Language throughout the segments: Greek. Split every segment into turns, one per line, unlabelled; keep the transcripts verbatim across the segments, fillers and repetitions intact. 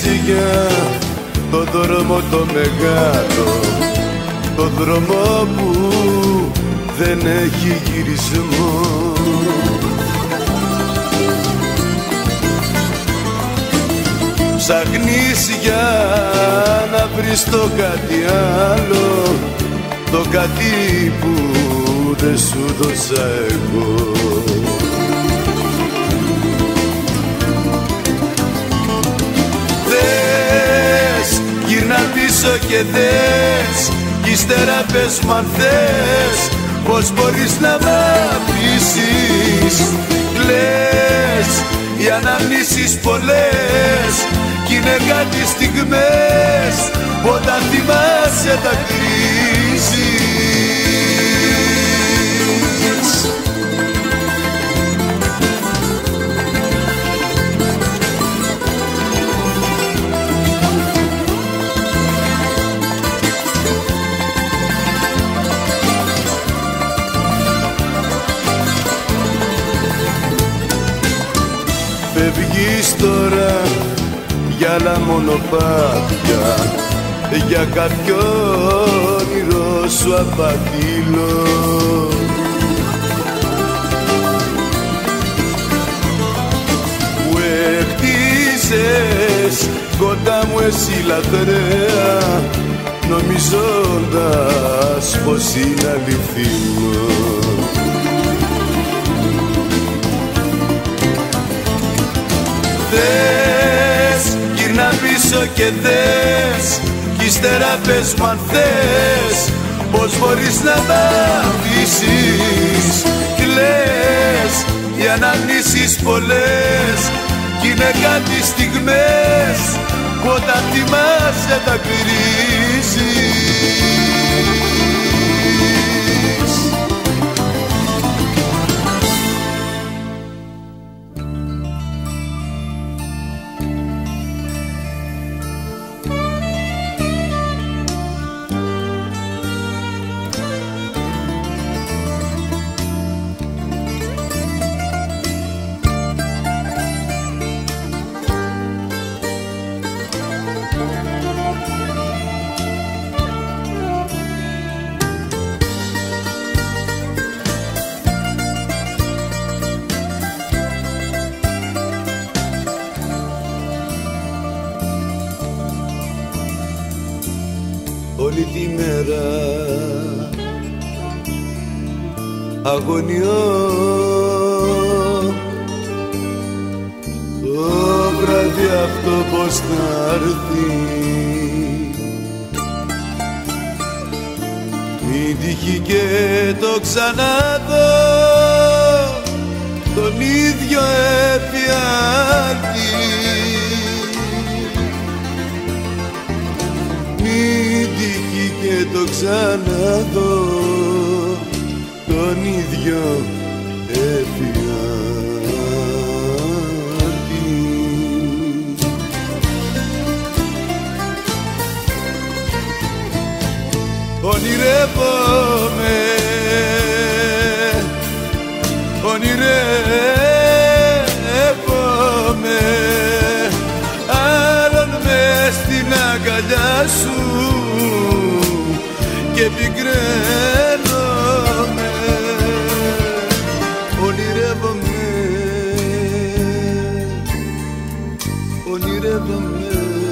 σιγά το δρόμο το μεγάλο, το δρόμο που δεν έχει γυρισμό. Ψάχνεις για να βρεις το κάτι άλλο, το κάτι που δεν σου δώσα εγώ. Δες, γύρνα πίσω και δες, κι ύστερα πες μ' αν θες, πως μπορείς να μ' αφήσεις. Κλαις, οι αναμνήσεις πολλές, κι είναι κάτι στιγμές που όταν θυμάσαι τα κρίζεις. Φεύγεις τώρα για άλλα μονοπάτια, για κάποιο όνειρο σου απατήλω. Που έκτιζες κοντά μου εσύ λατρέα, νομίζοντας πως είναι αληθινό. Δες, γύρνα πίσω και δες, κι ύστερα πες μ' αν θες, πως μπορείς να μ' αφήσεις. Κλαις, οι αναμνήσεις πολλές, κι είναι κάτι στιγμές που όταν θυμάσαι τα κρίζεις. Όλη τη μέρα αγωνιώ, το βράδυ αυτό πως θα έρθει. Μην τύχει και το ξαναδώ τον ίδιο εφιάλτη. Μην τύχει και το ξαναδώ τον ίδιο εφιάλτη. Ονειρεύομαι, ονειρεύομαι άλλον μες στην αγκαλιά σου και πικραίνομαι. Ονειρεύομαι, ονειρεύομαι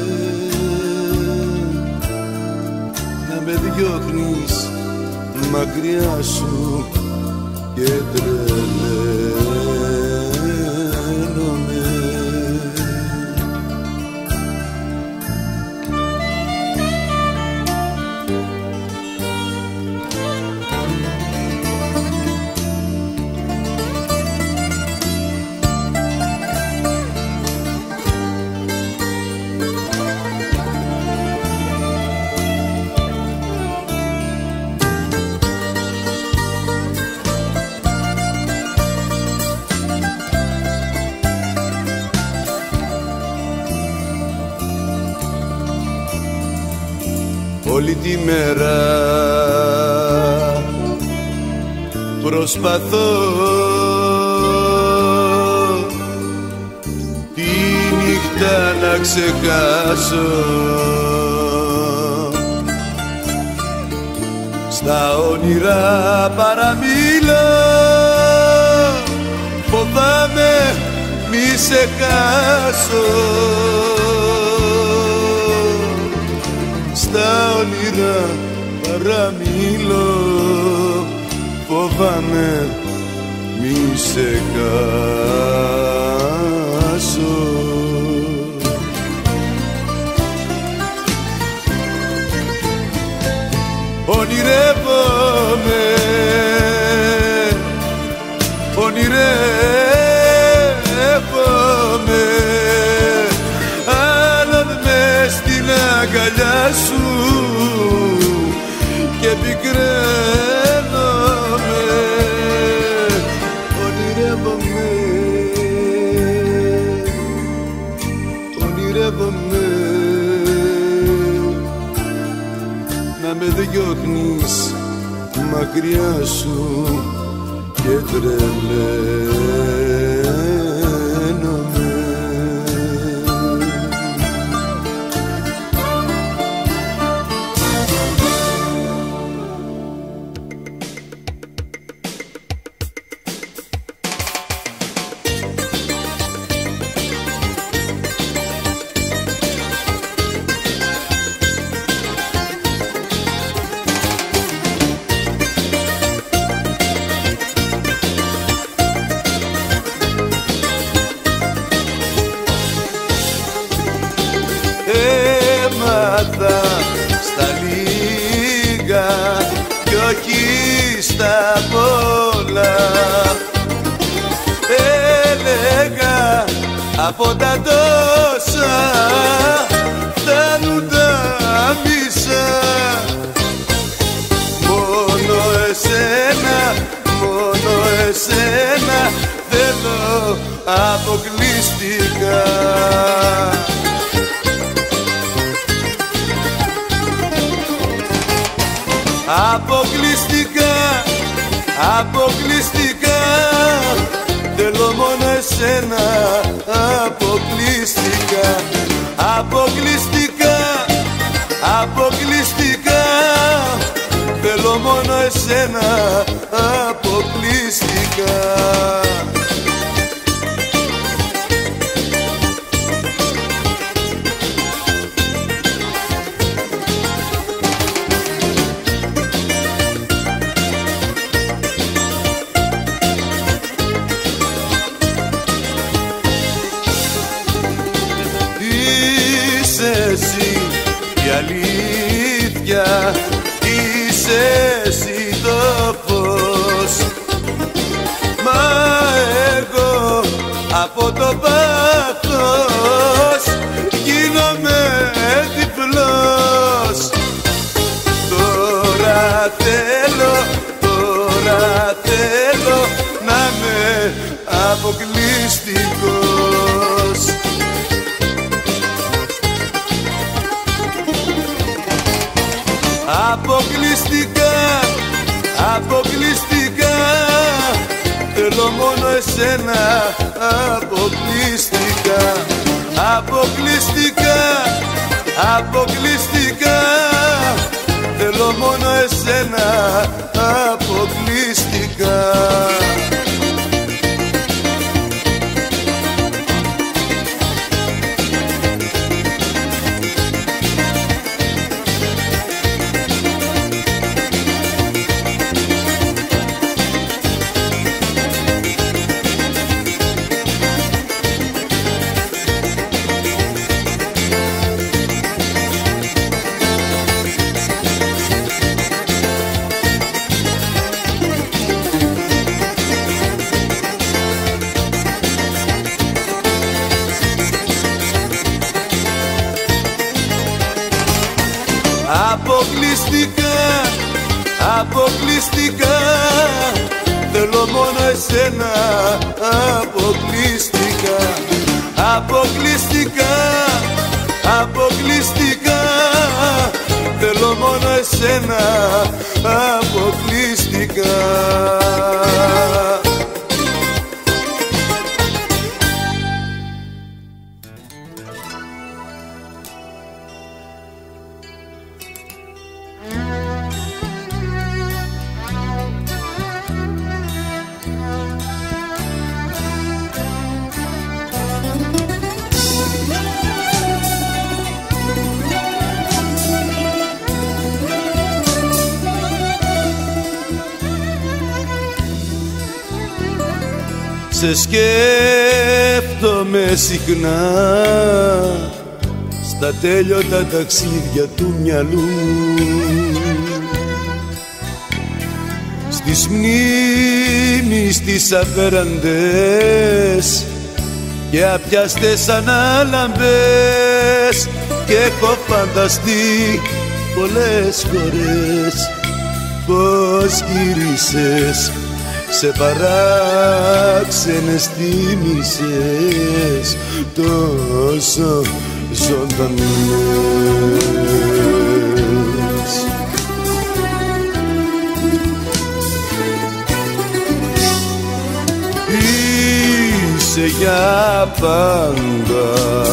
να με διώχνεις μακριά σου και τρελαίνομαι. Όλη τη μέρα προσπαθώ, τη νύχτα τίποτα να ξεχάσω. Στα όνειρα παραμιλώ, φοβάμαι μη σε χάσω. Στα όνειρα παραμιλώ, φοβάμαι μη σε χάσω. Ονειρεύομαι, ονειρεύομαι, άλλον μες στην αγκαλιά σου και πικραίνομαι. Ονειρεύομαι, ονειρεύομαι να με διώχνεις μακριά σου και τρελαίνομαι. Έμαθα στα λίγα κι όχι στα πολλά. Έλεγα από τα τόσα φτάνουν τα μισά. Μόνο εσένα, μόνο εσένα θέλω αποκλειστικά. Αποκλειστικά, αποκλειστικά θέλω μόνο εσένα. Αποκλειστικά, αποκλειστικά, αποκλειστικά θέλω μόνο εσένα. Αποκλειστικά. Εσύ η αλήθεια, είσαι εσύ το φως. Μα εγώ από το πάθος γίνομαι τυφλός. Τώρα θέλω, τώρα θέλω να είμαι αποκλειστικός. Αποκλειστικά, αποκλειστικά θέλω μόνο εσένα. Αποκλειστικά, αποκλειστικά, αποκλειστικά θέλω μόνο εσένα. Αποκλειστικά. Αποκλειστικά, αποκλειστικά θέλω μόνο εσένα. Αποκλειστικά, αποκλειστικά, αποκλειστικά θέλω μόνο εσένα. Αποκλειστικά. Σε σκέφτομαι συχνά στα τέλειωτα ταξίδια του μυαλού μου, στις μνήμεις τις απέραντες και απιαστές ανάλαμπες, και έχω φανταστεί πολλές φορές πως γύρισες, σε παράξενες θύμησες τόσο ζωντανές. Είσαι για πάντα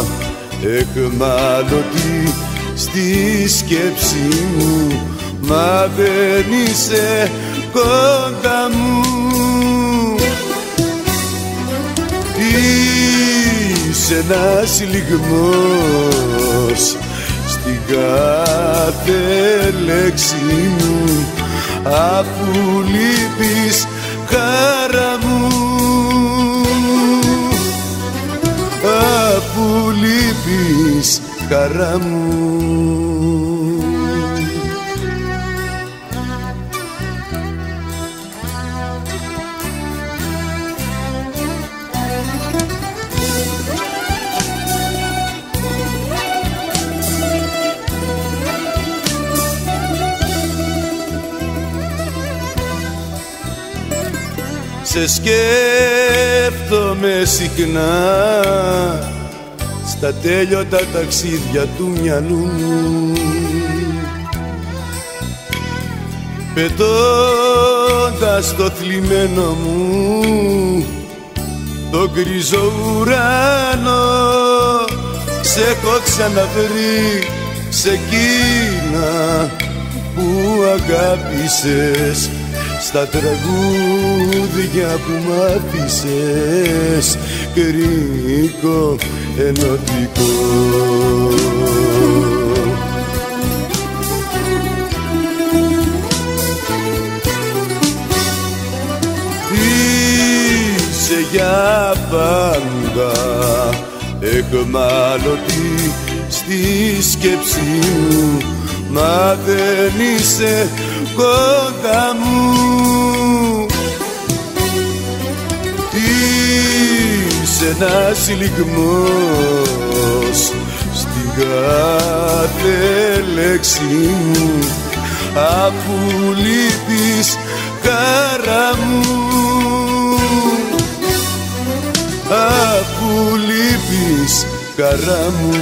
εχμάλωτη στη σκέψη μου, μα δεν είσαι κοντά μου. Είσαι ένας λιγμός στην κάθε λέξη μου, αφού λείπεις χαρά μου, αφού λείπεις χαρά μου. Σε σκέφτομαι συχνά στα τέλειωτα ταξίδια του μυαλού μου, πετώντας το θλιμμένο μου το γκρίζο ουρανό. Σε έχω ξαναβρει σε εκείνα που αγάπησες, στα τραγούδια που μ' άφησες, κρίκο ενωτικό. Είσαι για πάντα εχμάλωτη στη σκέψη μου, μα δεν είσαι κοντά μου. Είσαι ένας λιγμός στην κάθε λέξη μου, αφού λείπεις χαρά μου, αφού λείπεις χαρά μου.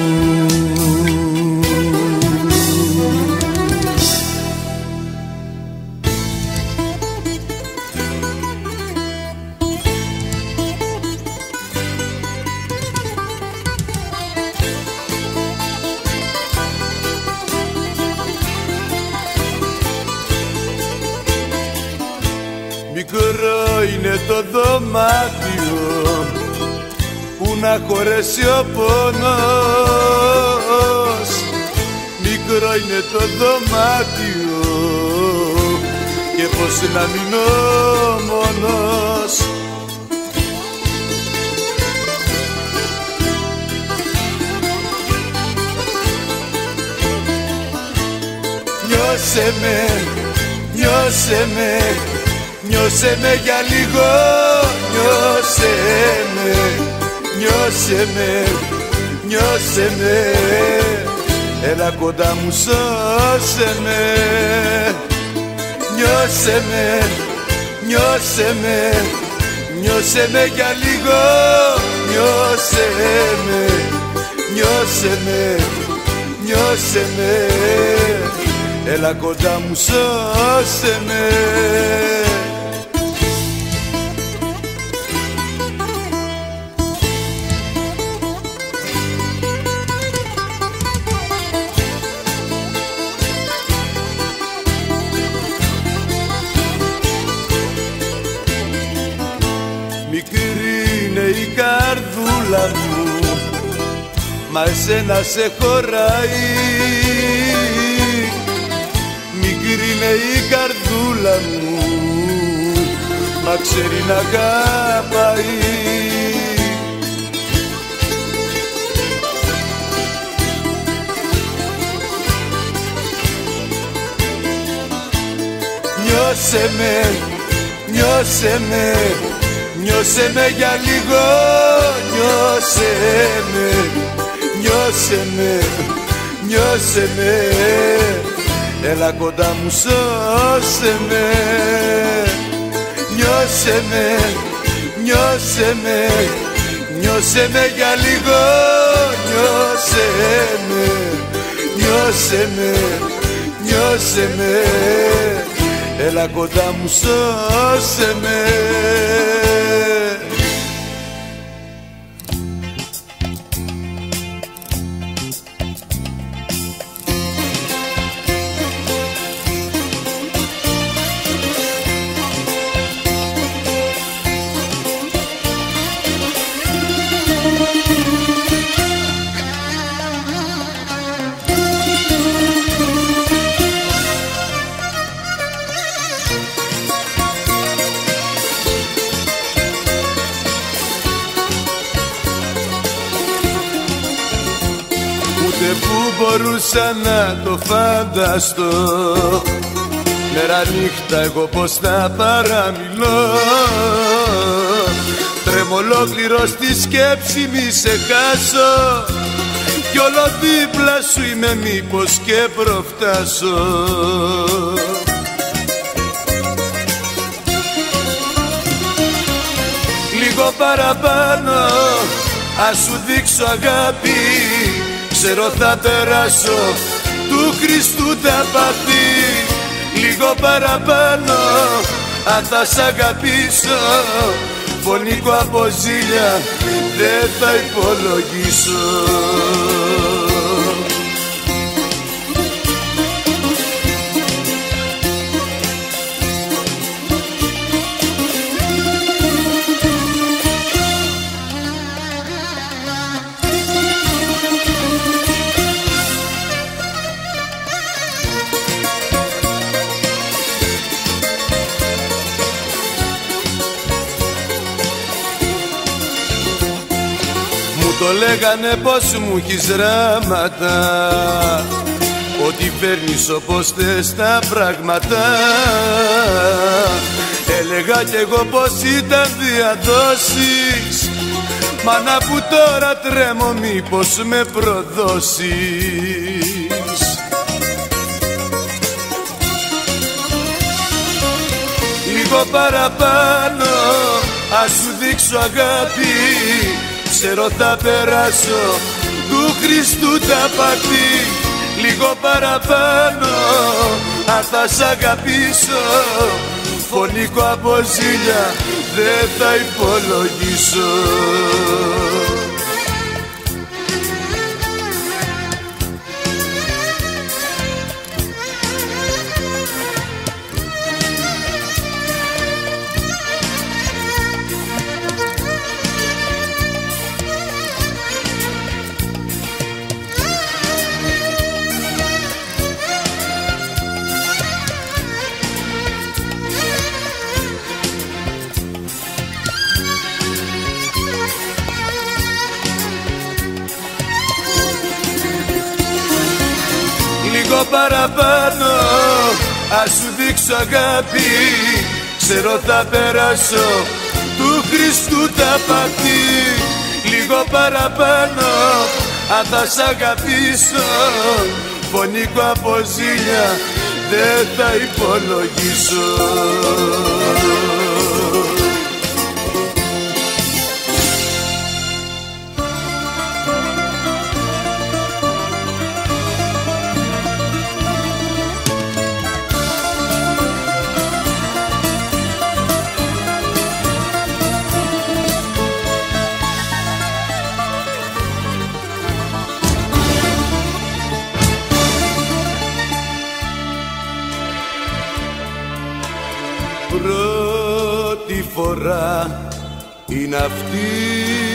Μικρό είναι το δωμάτιο που να χωρέσει ο πόνος, μικρό είναι το δωμάτιο και πως να μείνω μόνος. Νιώσε με, νιώσε με, νιώσε με για λίγο, νιώσε με, νιώσε με, νιώσε με, έλα κοντά μου, σώσε με. Νιώσε με, νιώσε με, νιώσε με για λίγο, νιώσε με, νιώσε με, νιώσε με, έλα κοντά μου, σώσε με. Μικρή είναι η καρδούλα μου, μα εσένα σε χωράει. Μικρή είναι η καρδούλα μου, μα ξέρει να αγαπάει. Νιώσε με, νιώσε με, νιώσε με για λίγο, νιώσε με, νιώσε με, νιώσε με, έλα κοντά μου σώσε με. Νιώσε με, νιώσε με, νιώσε με για λίγο, νιώσε με, νιώσε με, νιώσε με, έλα κοντά μου σώσε με. Ούτε που μπορούσα να το φανταστώ, μέρα νύχτα εγώ πως θα παραμιλώ. Τρέμω ολόκληρο στη σκέψη μη σε χάσω, κι όλο δίπλα σου είμαι μήπως και προφτάσω. Λίγο παραπάνω ας σου δείξω αγάπη, ξέρω θα περάσω του Χριστού τα πάθη. Λίγο παραπάνω αν θα σ' αγαπήσω, φωνικό από ζήλια δεν θα υπολογίσω. Το λέγανε πως μου έχεις ράματα, ότι φέρνεις όπως θες τα πράγματα. Έλεγα κι εγώ πως ήταν διαδόσεις, μα να που τώρα τρέμω μήπως με προδώσεις. Λίγο παραπάνω ας σου δείξω αγάπη, ξέρω θα περάσω του Χριστού τα πάθη. Λίγο παραπάνω αν θα σ' αγαπήσω, φωνικό από ζήλια δεν θα υπολογίσω. Λίγο παραπάνω ας σου δείξω αγάπη, ξέρω θα περάσω του Χριστού τα πάθη. Λίγο παραπάνω αν θα σ' αγαπήσω, φωνικό από ζήλια δεν θα υπολογίσω. Πρώτη φορά είναι αυτή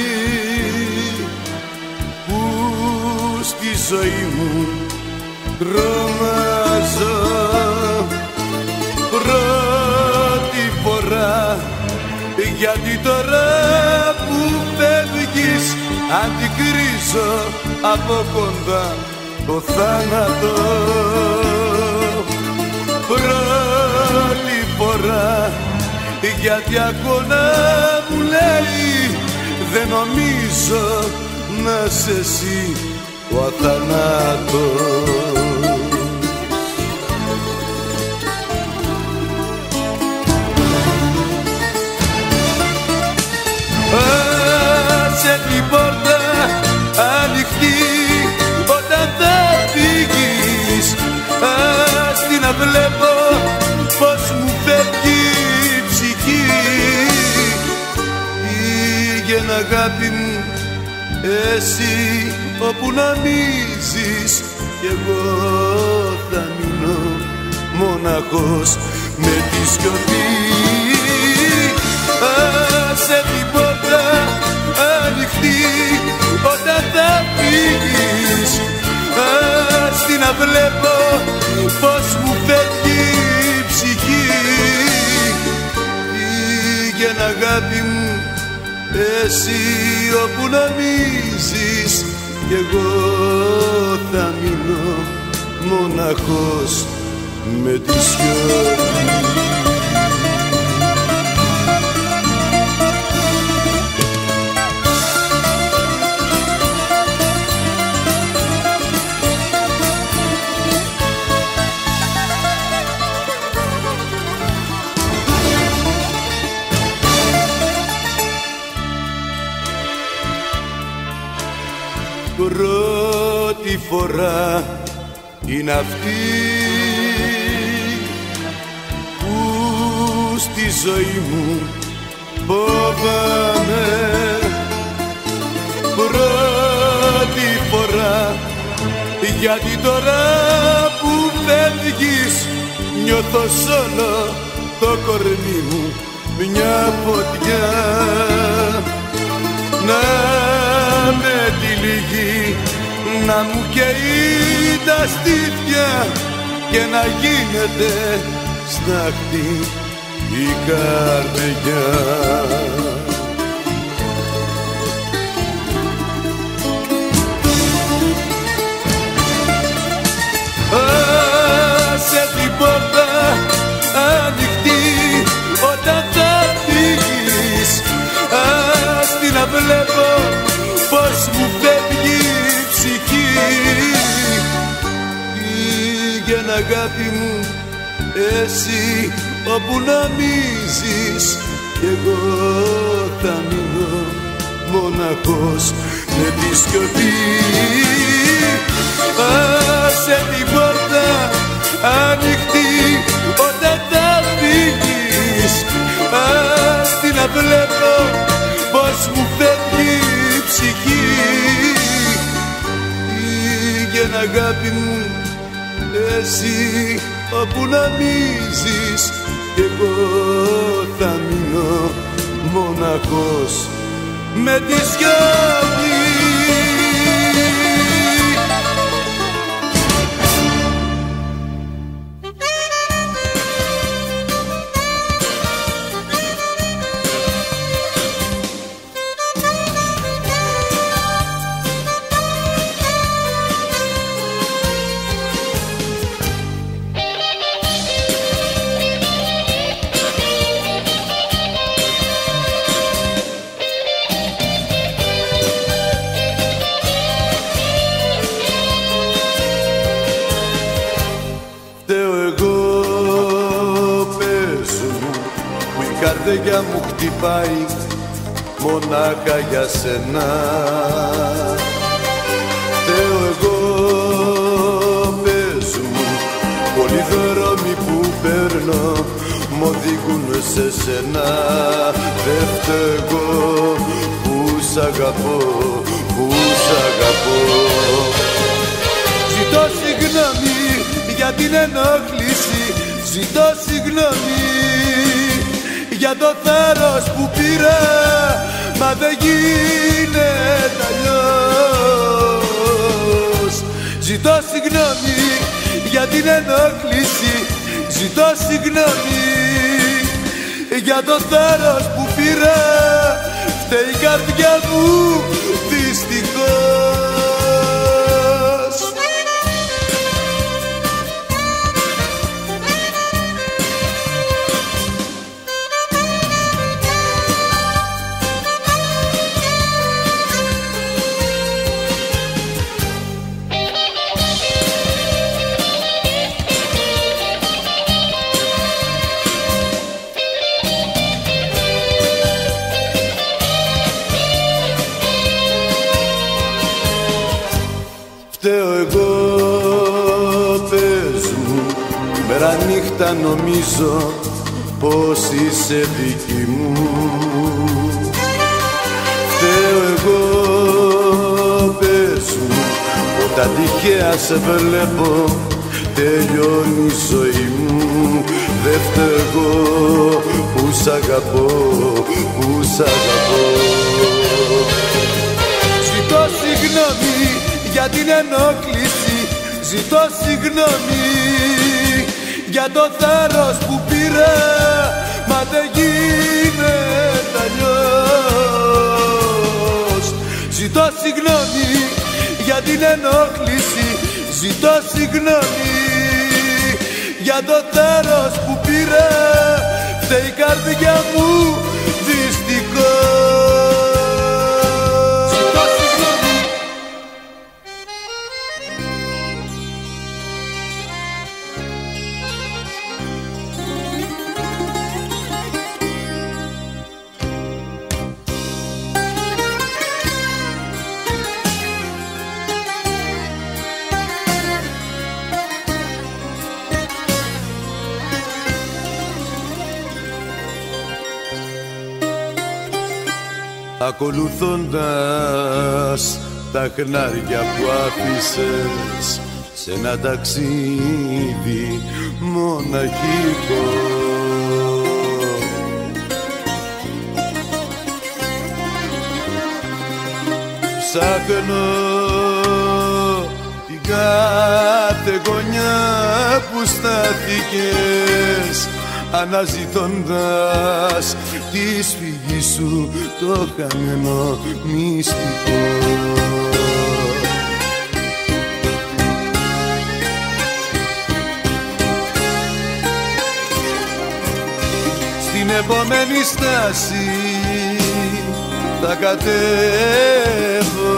που στη ζωή μου τρομάζω. Πρώτη φορά γιατί τώρα που φεύγεις αντικρίζω από κοντά το θάνατο. Πρώτη φορά γιατί αγώνα μου λέει δεν νομίζω να είσαι εσύ ο αθανάτος. Άσε την πόρτα ανοιχτή όταν θα φύγεις, ας την να βλέπω πως μου φεύγει η ψυχή. Πήγαινε αγάπη μου εσύ όπου νομίζεις κι εγώ θα μείνω μοναχός με τη σιωπή. Άσε την πόρτα ανοιχτή όταν θα φύγεις, ας την να βλέπω πως μου φεύγει η ψυχή. Πήγαινε αγάπη μου εσύ όπου νομίζεις κι εγώ θα μείνω μοναχός με τη σιωπή. Πρώτη φορά είναι αυτή που στη ζωή μου φοβάμαι. Πρώτη φορά γιατί τώρα που φεύγεις νιώθω σ' όλο το κορμί μου μια φωτιά. Να με τυλίγει, να μου καίει τα στήθια και να γίνεται στάχτη η καρδιά. Άσε την πόρτα ανοιχτή όταν θα φύγεις, ας την να βλέπω πως μου φεύγει η ψυχή. Πήγαινε αγάπη μου εσύ όπου νομίζεις κι εγώ θα μείνω μοναχός με τη σιωπή. Άσε την πόρτα ανοιχτή όταν θα φύγεις, ας την να βλέπω πως μου φεύγει η ψυχή. Πήγαινε αγάπη μου εσύ όπου νομίζεις κι εγώ θα μείνω μοναχός με τη σιωπή. Η καρδιά μου χτυπάει μονάχα για σένα. Θεό εγώ πες μου, πολλοί δρόμοι που παίρνω μ' οδηγούν σε σένα. Δεν φταίω που σ' αγαπώ, που σ' αγαπώ. Ζητώ συγγνώμη για την ενόχληση, ζητώ συγγνώμη για το θάρρος που πήρα, μα δεν γίνεται αλλιώς. Ζητώ συγγνώμη για την ενόχληση, ζητώ συγγνώμη για το θάρρος που πήρα, φταίει η καρδιά μου δυστυχώς. Φταίω εγώ, πες μου, μέρα νύχτα νομίζω πως είσαι δική μου. Φταίω εγώ, πες μου, όταν τυχαία σε βλέπω τελειώνει η ζωή μου. Δε φταίω εγώ που σ' αγαπώ, που σ' αγαπώ. Ζητώ συγγνώμη για την ενόχληση, ζητώ συγγνώμη για το θάρρος που πήρα, μα δεν γίνεται αλλιώς. Ζητώ συγγνώμη για την ενόχληση, ζητώ συγγνώμη για το θάρρος που πήρα, φταίει η καρδιά μου δυστυχώς. Ακολουθώντας τα χνάρια που άφησες σε ένα ταξίδι μοναχικό, ψάχνω την κάθε γωνιά που στάθηκες, αναζητώντας τη σφυγή σου το χαμένο μυστικό. Στην επόμενη στάση θα κατέβω,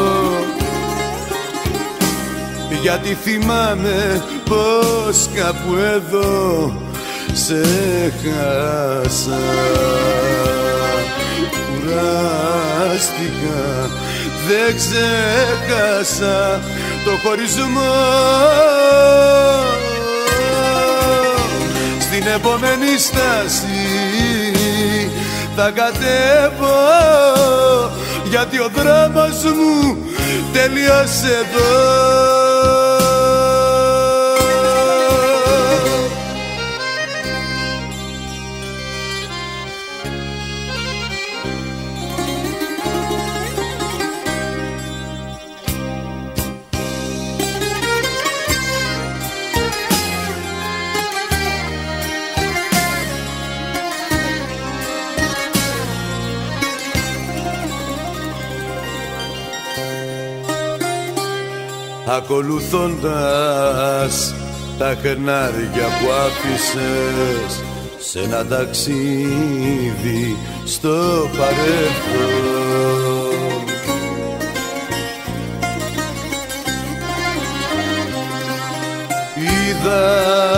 γιατί θυμάμαι πως κάπου εδώ σε χάσα. Κουράστηκα, δεν ξέχασα το χωρισμό. Στην επόμενη στάση θα κατέβω, γιατί ο δρόμος μου τελείωσε εδώ. Ακολουθώντας τα χνάρια που άφησες σε ένα ταξίδι στο παρελθόν, είδα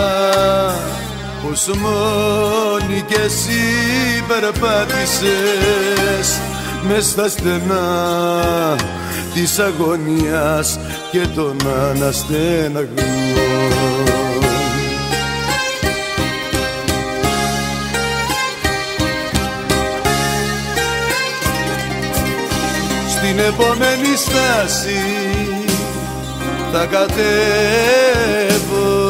πως μόνη κι εσύ περπάτησες μες στα στενά της αγωνίας και των αναστεναγμών. Στην επόμενη στάση θα κατέβω,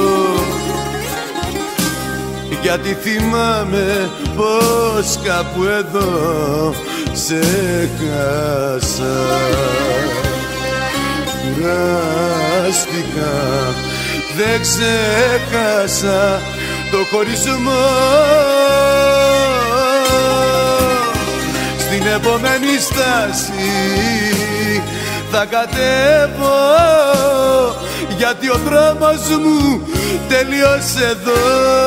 γιατί θυμάμαι πως κάπου εδώ σε χάσα. Κουράστηκα δεν ξέχασα το χωρισμό. Στην επόμενη στάση θα κατέβω, γιατί ο δρόμος μου τελείωσε εδώ.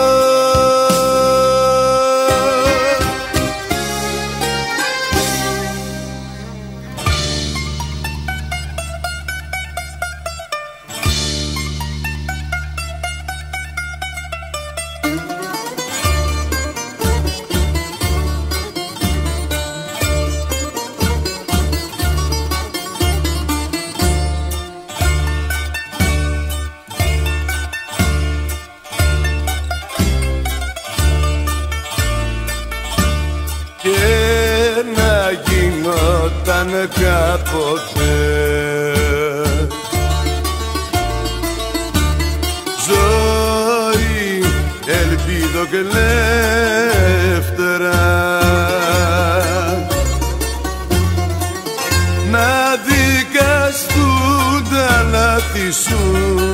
Γινόταν κάποτε ζωή, ελπίδο και ελεύθερα, να δικαστούν τα λάθη σου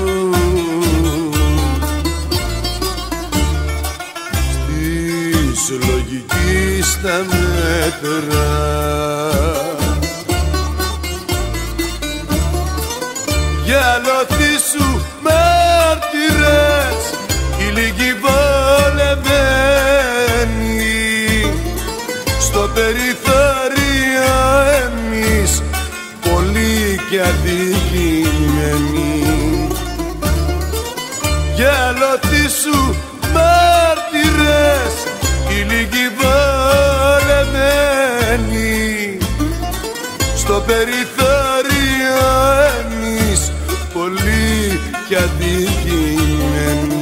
στη λογική στα μέτρα. Για λόθη σου μάρτυρες, οι λίγοι βολεμένοι, στο περιθώριο εμείς, πολλοί και αδικημένοι. Για λόθη σου μάρτυρες, οι λίγοι βολεμένοι, στο περιθώριο εμείς, πολλοί και αδικημένοι.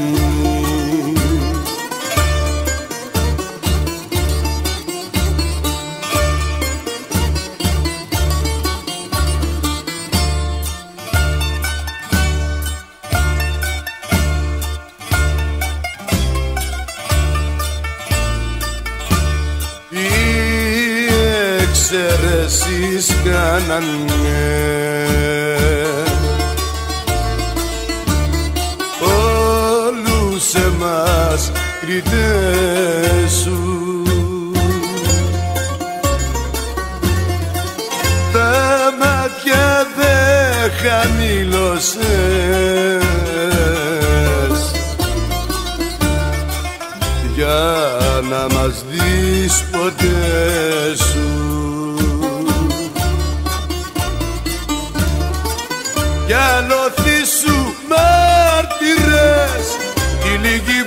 Οι εξαιρέσεις κάνανε όλους εμάς κριτές σου. Τα μάτια δεν χαμήλωσες για να μας δεις ποτέ σου. Για λόθη σου μάρτυρες, οι λίγοι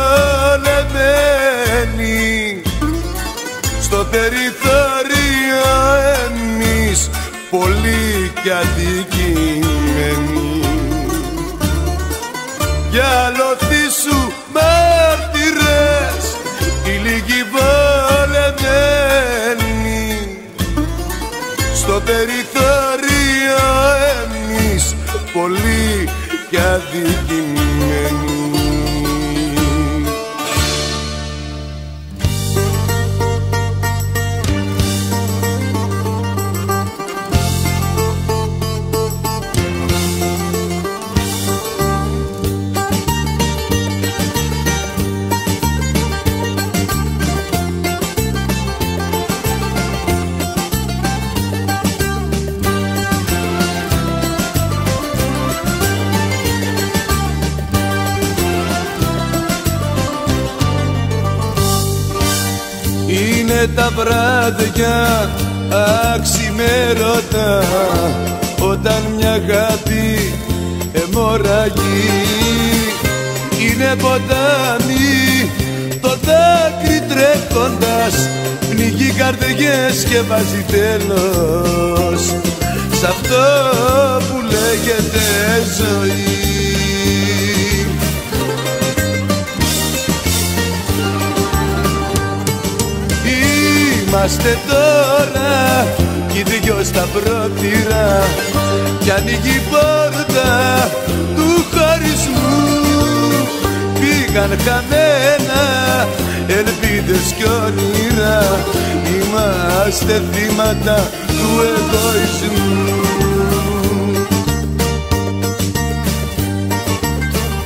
βολεμένοι, στο περιθώριο εμείς, πολλοί και αδικημένοι. Για λόθη σου μάρτυρες, οι λίγοι βολεμένοι, στο περιθώριο εμείς, πολλοί και αδικημένοι. Είναι τα βράδια αξιμέρωτα, όταν μια αγάπη αιμορραγεί. Είναι ποτάμι το δάκρυ τρέχοντας, πνιγεί καρδιές και βάζει τέλος σ' αυτό που λέγεται ζωή. Είμαστε τώρα κι οι δυο στα πρώτηρα, κι ανοίγει η πόρτα του χωρισμού. Πήγαν χαμένα ελπίδες κι όνειρα, είμαστε θύματα του εγωισμού.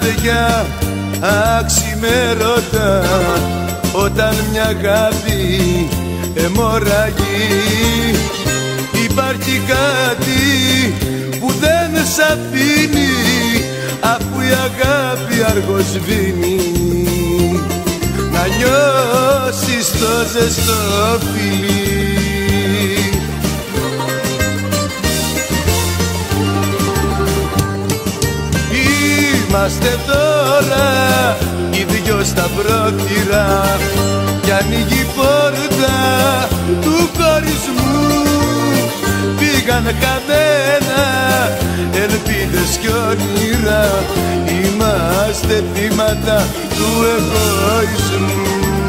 παλάτια αξιμέρωτα, όταν μια αγάπη αιμορραγεί. Υπάρχει κάτι που δεν σ' αφήνει, αφού η αγάπη αργοσβήνει, να νιώσεις το ζεστό φιλί. Είμαστε τώρα οι δυο στα πρόθυρα κι ανοίγει η πόρτα του χωρισμού. Πήγαν χαμένα ελπίδες κι όνειρα, είμαστε θύματα του εγωισμού.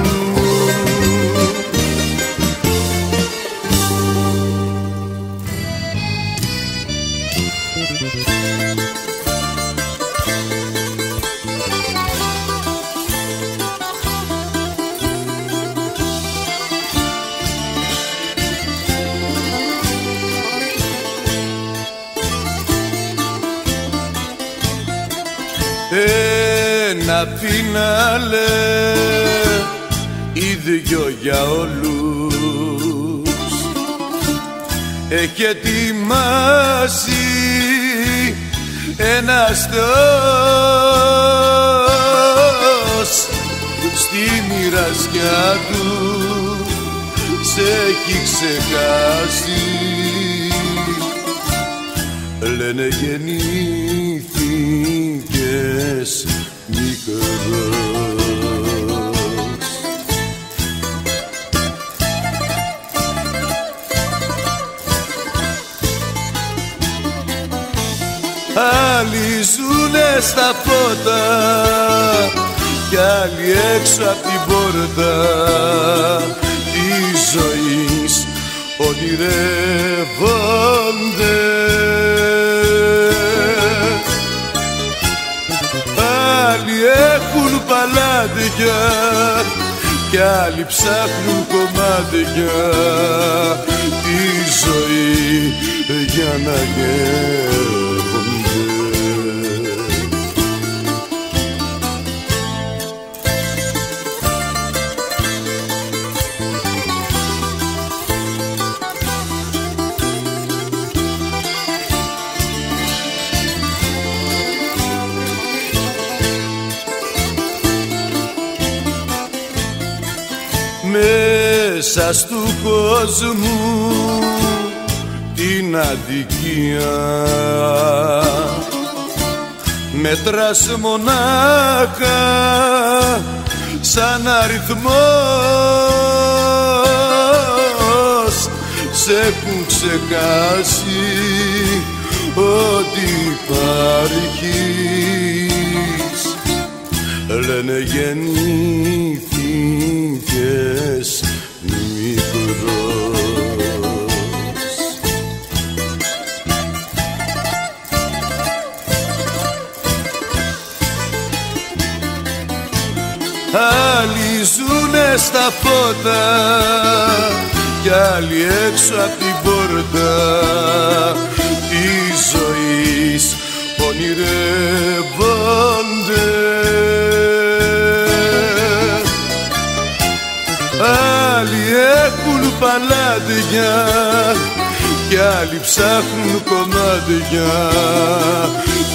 Ένα φινάλε ίδιο για όλους έχει ετοιμάσει ένα αστρός, στη μοιρασιά του σε έχει ξεχάσει. Λένε γεννήθηκες μικρός. Άλλοι ζουνε στα φώτα κι άλλοι έξω απ' την πόρτα της ζωής ονειρεύονται. Άλλοι έχουν παλάτια κι άλλοι ψάχνουν κομμάτια τη ζωή για να γεύονται. Μέσα στου κόσμου την αδικία μέτρας μονάχα σαν αριθμός, σε έχουν ξεχάσει ότι υπάρχεις. Λένε γεννήθηκες μικρός. Άλλοι ζουνε στα φώτα κι άλλοι έξω απ' την πόρτα της ζωής ονειρεύονται. Άλλοι έχουν παλάτια κι άλλοι ψάχνουν κομμάτια